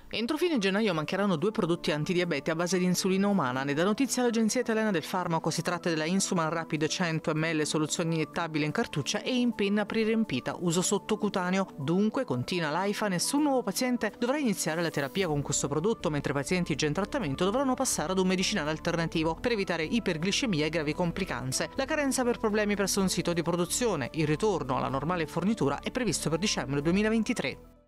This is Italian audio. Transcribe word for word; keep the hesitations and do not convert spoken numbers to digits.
Entro fine gennaio mancheranno due prodotti antidiabete a base di insulina umana. Ne dà notizia l'Agenzia Italiana del Farmaco. Si tratta della Insuman Rapid cento millilitri, soluzione iniettabile in cartuccia e in penna pririempita, uso sottocutaneo. Dunque, continua l'AIFA, nessun nuovo paziente dovrà iniziare la terapia con questo prodotto, mentre pazienti già in trattamento dovranno passare ad un medicinale alternativo per evitare iperglicemia e gravi complicanze. La carenza per problemi presso un sito di produzione. Il ritorno alla normale fornitura è previsto per dicembre duemilaventitré.